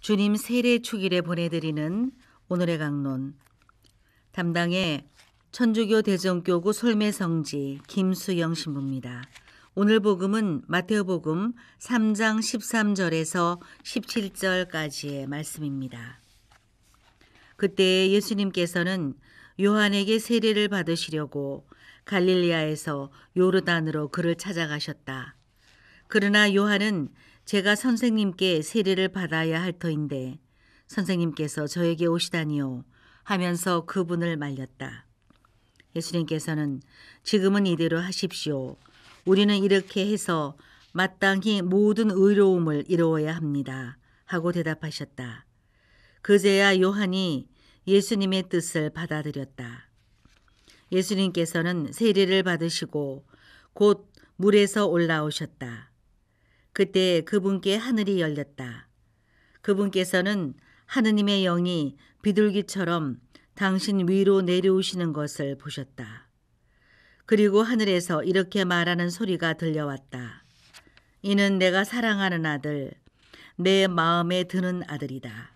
주님 세례 축일에 보내드리는 오늘의 강론, 담당의 천주교 대전교구 솔매성지 김수영 신부입니다. 오늘 복음은 마태복음 3장 13절에서 17절까지의 말씀입니다. 그때 예수님께서는 요한에게 세례를 받으시려고 갈릴리아에서 요르단으로 그를 찾아가셨다. 그러나 요한은 제가 선생님께 세례를 받아야 할 터인데 선생님께서 저에게 오시다니요 하면서 그분을 말렸다. 예수님께서는 지금은 이대로 하십시오. 우리는 이렇게 해서 마땅히 모든 의로움을 이루어야 합니다. 하고 대답하셨다. 그제야 요한이 예수님의 뜻을 받아들였다. 예수님께서는 세례를 받으시고 곧 물에서 올라오셨다. 그때 그분께 하늘이 열렸다. 그분께서는 하느님의 영이 비둘기처럼 당신 위로 내려오시는 것을 보셨다. 그리고 하늘에서 이렇게 말하는 소리가 들려왔다. 이는 내가 사랑하는 아들, 내 마음에 드는 아들이다.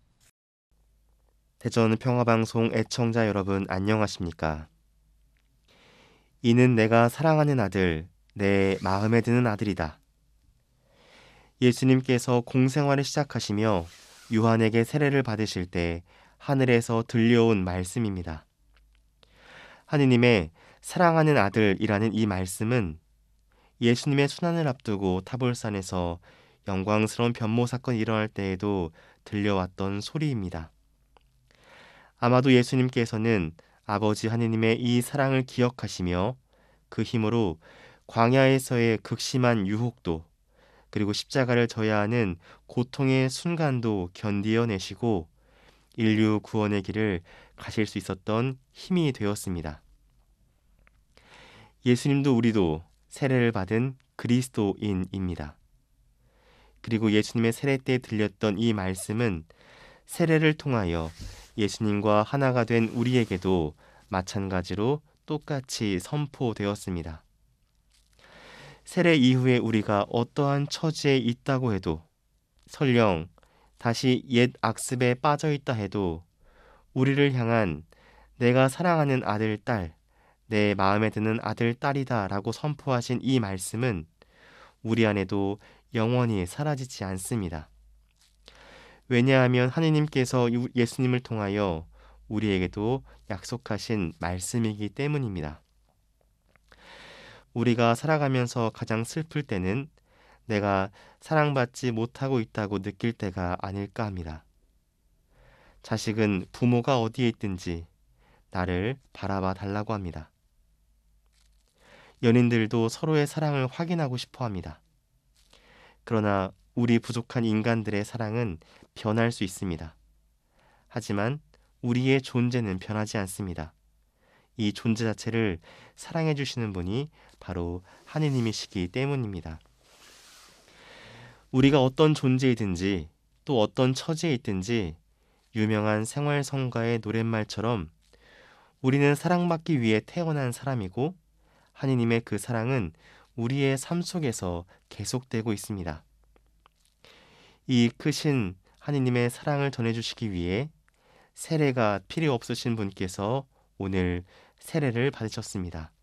대전 평화방송 애청자 여러분 안녕하십니까? 이는 내가 사랑하는 아들, 내 마음에 드는 아들이다. 예수님께서 공생활을 시작하시며 요한에게 세례를 받으실 때 하늘에서 들려온 말씀입니다. 하느님의 사랑하는 아들이라는 이 말씀은 예수님의 순환을 앞두고 타볼산에서 영광스러운 변모 사건이 일어날 때에도 들려왔던 소리입니다. 아마도 예수님께서는 아버지 하느님의 이 사랑을 기억하시며 그 힘으로 광야에서의 극심한 유혹도 그리고 십자가를 져야 하는 고통의 순간도 견디어내시고 인류 구원의 길을 가실 수 있었던 힘이 되었습니다. 예수님도 우리도 세례를 받은 그리스도인입니다. 그리고 예수님의 세례 때 들렸던 이 말씀은 세례를 통하여 예수님과 하나가 된 우리에게도 마찬가지로 똑같이 선포되었습니다. 세례 이후에 우리가 어떠한 처지에 있다고 해도 설령 다시 옛 악습에 빠져 있다 해도 우리를 향한 내가 사랑하는 아들, 딸, 내 마음에 드는 아들, 딸이다 라고 선포하신 이 말씀은 우리 안에도 영원히 사라지지 않습니다. 왜냐하면 하느님께서 예수님을 통하여 우리에게도 약속하신 말씀이기 때문입니다. 우리가 살아가면서 가장 슬플 때는 내가 사랑받지 못하고 있다고 느낄 때가 아닐까 합니다. 자식은 부모가 어디에 있든지 나를 바라봐 달라고 합니다. 연인들도 서로의 사랑을 확인하고 싶어 합니다. 그러나 우리 부족한 인간들의 사랑은 변할 수 있습니다. 하지만 우리의 존재는 변하지 않습니다. 이 존재 자체를 사랑해 주시는 분이 바로 하느님이시기 때문입니다. 우리가 어떤 존재이든지 또 어떤 처지에 있든지 유명한 생활성가의 노랫말처럼 우리는 사랑받기 위해 태어난 사람이고 하느님의 그 사랑은 우리의 삶 속에서 계속되고 있습니다. 이 크신 하느님의 사랑을 전해주시기 위해 세례가 필요 없으신 분께서 오늘 세례를 받으셨습니다.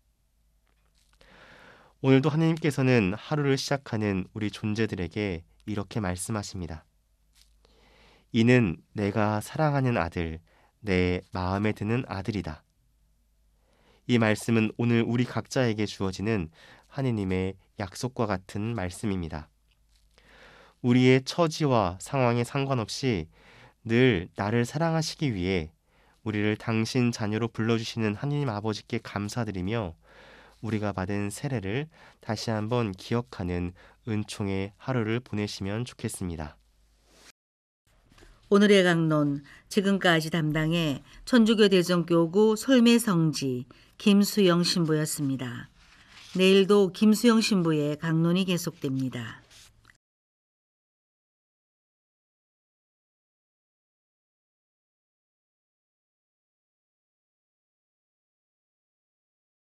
오늘도 하느님께서는 하루를 시작하는 우리 존재들에게 이렇게 말씀하십니다. 이는 내가 사랑하는 아들, 내 마음에 드는 아들이다. 이 말씀은 오늘 우리 각자에게 주어지는 하느님의 약속과 같은 말씀입니다. 우리의 처지와 상황에 상관없이 늘 나를 사랑하시기 위해 우리를 당신 자녀로 불러주시는 하느님 아버지께 감사드리며 우리가 받은 세례를 다시 한번 기억하는 은총의 하루를 보내시면 좋겠습니다. 오늘의 강론, 지금까지 담당의 천주교 대전교구 솔매성지 김수영 신부였습니다. 내일도 김수영 신부의 강론이 계속됩니다.